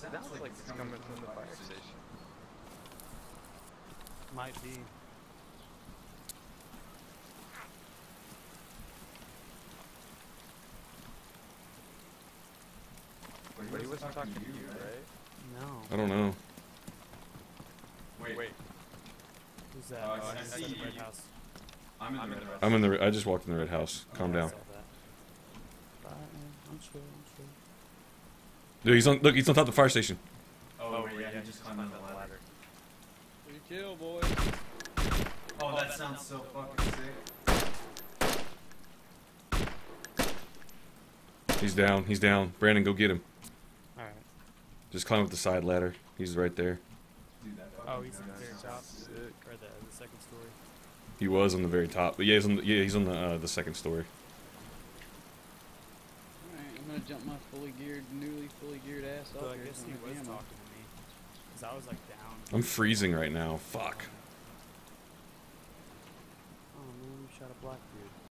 sounds like it's coming from the fire station. Might be. But he wasn't talking to you, right? No. I don't know. Wait. Who's that? I He's see in the red you. house. I'm in the red house. I'm in the. I just walked in the red house. Calm Yeah, I down. saw that. I'm chill. Dude, he's on. Look, he's on top of the fire station. Oh, yeah, he just climbed on the ladder. Good kill, boy. Oh, that sounds so fucking sick. He's down. He's down. Brandon, go get him. Alright. Just climb up the side ladder. He's right there. Dude, that Oh, fucking he's on gun the very sounds top. sick. Or the second story. He was on the very top, but yeah, he's on the second story. Alright, I'm gonna jump my newly fully geared ass So up I here. guess he with my was ammo. talking to me. Because I was like down. I'm freezing right now. Fuck. Oh man, you shot a black dude.